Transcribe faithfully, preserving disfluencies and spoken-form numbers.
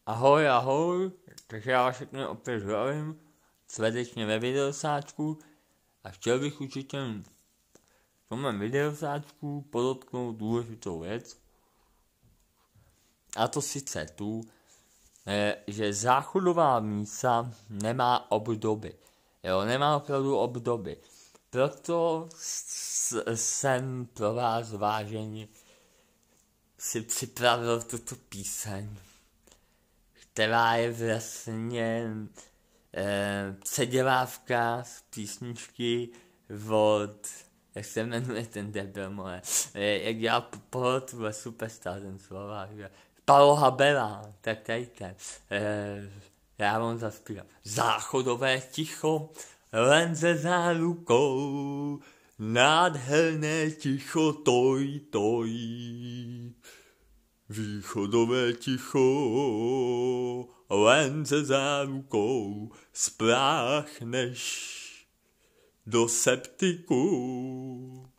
Ahoj, ahoj, takže já vás všechny opět zdravím, srdečně ve videosáčku a chtěl bych určitě v tomhle videosáčku podotknout důležitou věc. A to sice tu, že záchodová mísa nemá obdoby. Jo, nemá opravdu obdoby. Proto jsem pro vás, vážení, si připravil tuto píseň, která je vlastně eh, předělávka z písničky od, jak se jmenuje ten debil moje, eh, jak dělal Pohod ve Superstar, ten Slovák, Paolo Habela, tak tady ten, eh, já vám zaspívám. Záchodové ticho, len ze zárukou, nádherné ticho, toj, toj. Východové ticho, len ze zárukou, spláchneš do septiku.